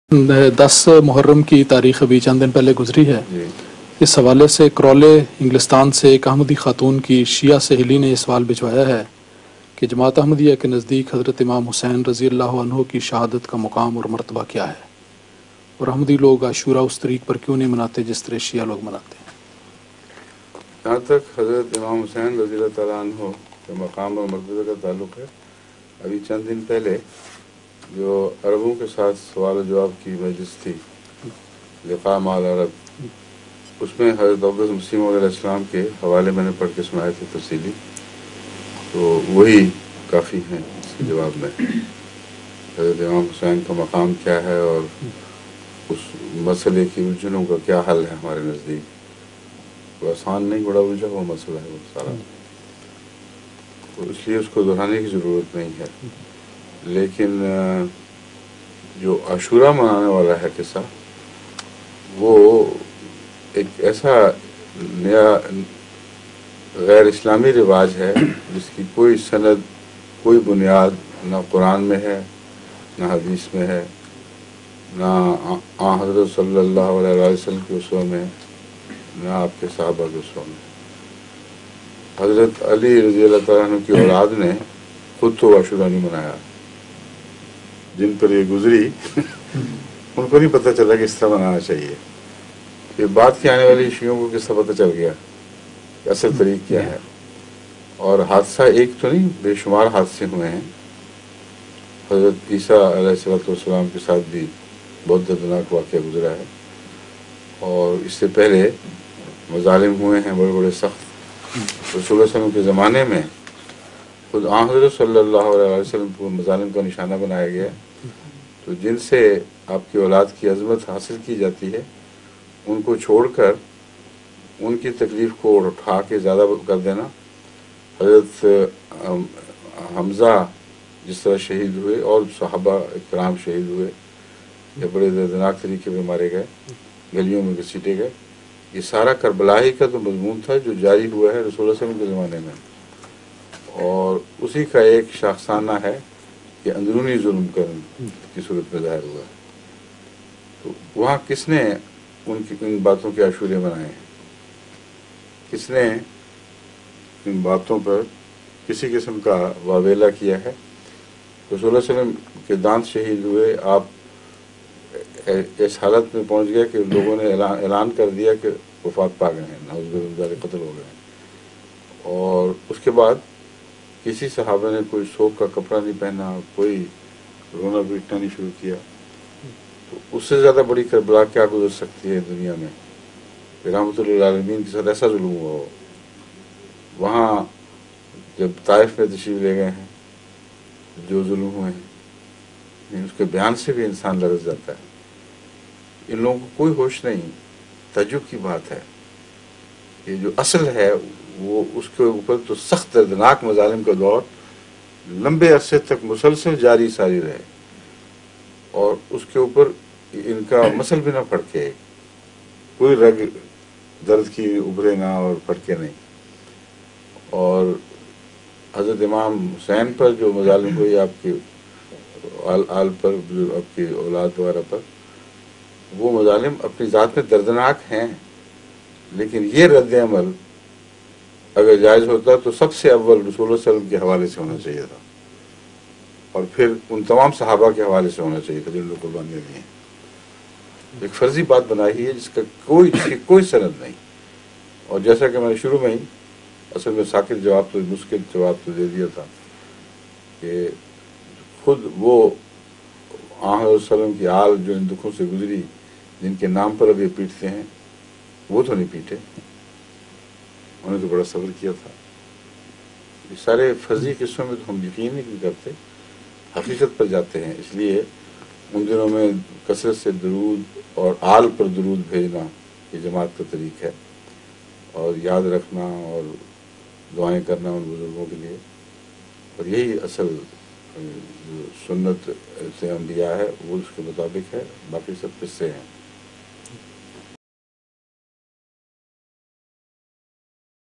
10 محرم کی تاریخ ابھی چند دن پہلے گزری ہے. اس حوالے سے کرولے انگلستان سے ایک احمدی خاتون کی شیعہ سہیلی نے یہ سوال بھجوایا ہے کہ جماعت احمدیہ کے نزدیک حضرت امام حسین رضی اللہ عنہ کی شہادت کا مقام اور مرتبہ کیا ہے، اور احمدی لوگ عاشورہ اس طریق پر کیوں نہیں مناتے جس طرح شیعہ لوگ مناتے ہیں. جہاں تک حضرت امام حسین رضی اللہ تعالیٰ عنہ کے مقام اور مرتبہ کا تعلق ہے، ابھی چند دن پہلے جو عربوں کے ساتھ سوال و جواب کی مجلس تھی، لقاء مع العرب، اس میں حضرت عبدالمسیح مسیح موعود علیہ السلام کے حوالے میں نے پڑھ کے سنائے تھے تفصیلی، تو وہی کافی ہیں اس کے جواب میں. حضرت امام حسین کا مقام کیا ہے اور اس مسئلے کی الجھنوں کا کیا حل ہے ہمارے نزدیک. وہ آسان نہیں، بڑا الجھا ہوا مسئلہ ہے وہ سارا، اس لیے اس کو دہرانے کی ضرورت نہیں ہے. لیکن جو عاشورہ منانے والا ہے قصہ، وہ ایک ایسا نیا غیر اسلامی رواج ہے جس کی کوئی سند، کوئی بنیاد نہ قرآن میں ہے، نہ حدیث میں ہے، نہ حضرت صلی اللہ علیہ وسلم کے اسوہ میں، نہ آپ کے صحابہ کے اسوہ میں. حضرت علی رضی اللہ تعالیٰ عنہ کی اولاد نے خود تو عاشورہ نہیں منایا، جن پر یہ گزری ان کو نہیں پتہ چلا کہ اس طرح منانا چاہیے. یہ بعد کی آنے والی شیعوں کو کس طرح پتہ چل گیا کہ اصل طریق کیا ہے. اور حادثہ ایک تو نہیں، بے شمار حادثے ہوئے ہیں. حضرت عیسیٰ علیہ السلام کے ساتھ بھی بہت دردناک واقعہ گزرا ہے، اور اس سے پہلے مظالم ہوئے ہیں بڑے بڑے سخت. رسول اللہ علیہ وسلم کے زمانے میں خود حضرت صلی اللہ علیہ وسلم کو مظالم کا نشانہ بنایا گیا. تو جن سے آپ کی اولاد کی عظمت حاصل کی جاتی ہے، ان کو چھوڑ کر ان کی تکلیف کو اٹھا کے زیادہ کر دینا. حضرت حمزہ جس طرح شہید ہوئے اور صحابہ کرام شہید ہوئے یا بڑے دردناک طریقے پہ مارے گئے، گلیوں میں گھسیٹے گئے، یہ سارا کربلا ہی کا تو مضمون تھا جو جاری ہوا ہے رسول اللہ صلی اللہ علیہ وسلم کے زمانے میں. اور اسی کا ایک شاخسانہ ہے کہ اندرونی ظلم کی صورت میں ظاہر ہوا ہے. تو وہاں کس نے ان باتوں کے عاشورے منائے ہیں؟ کس نے ان باتوں پر کسی قسم کا واویلا کیا ہے؟ رسول اللہ صلی اللہ علیہ وسلم کے دانت شہید ہوئے، آپ اس حالت میں پہنچ گئے کہ لوگوں نے اعلان کر دیا کہ وفات پا گئے ہیں، نعوذ باللہ قتل ہو گئے ہیں. اور اس کے بعد کسی صحابہ نے کوئی شوق کا کپڑا نہیں پہنا، کوئی رونا پیٹنا نہیں شروع کیا. تو اس سے زیادہ بڑی کربلا کیا گزر سکتی ہے دنیا میں کہ رحمۃ اللہ عالمین کے ساتھ ایسا ظلم ہوا ہو. وہاں جب طائف میں تشریف لے گئے ہیں، جو ظلم ہوئے ہیں اس کے بیان سے بھی انسان لرز جاتا ہے. ان لوگوں کو کوئی ہوش نہیں. تعجب کی بات ہے، یہ جو اصل ہے وہ اس کے اوپر تو سخت دردناک مظالم کا دور لمبے عرصے تک مسلسل جاری ساری رہے، اور اس کے اوپر ان کا مسل بھی نہ پھڑکے، کوئی رگ درد کی ابھرے نہ اور پھڑکے نہیں. اور حضرت امام حسین پر جو مظالم ہوئی، آپ کی آل پر، آپ کی اولاد وغیرہ پر، وہ مظالم اپنی ذات میں دردناک ہیں. لیکن یہ رد عمل اگر جائز ہوتا تو سب سے اول رسول اللہ صلی اللہ علیہ وسلم کے حوالے سے ہونا چاہیے تھا، اور پھر ان تمام صحابہ کے حوالے سے ہونا چاہیے تھا جن لوگ قربانیاں دی ہیں. ایک فرضی بات بنائی ہے جس کی کوئی سند نہیں. اور جیسا کہ میں نے شروع میں ہی اصل میں ساکت جواب تو مشکل جواب تو دے دیا تھا کہ خود وہ آن علیہ وسلم کی آل جو ان دکھوں سے گزری، جن کے نام پر اب یہ پیٹتے ہیں، وہ تو نہیں پیٹے، انہوں نے تو بڑا صبر کیا تھا. یہ سارے فرضی قصوں میں تو ہم یقین نہیں کرتے، حقیقت پر جاتے ہیں. اس لیے ان دنوں میں کثرت سے درود اور آل پر درود بھیجنا یہ جماعت کا طریق ہے، اور یاد رکھنا اور دعائیں کرنا ان بزرگوں کے لیے. اور یہی اصل سنت سے انبیاء ہے، وہ اس کے مطابق ہے، باقی سب قصے ہیں.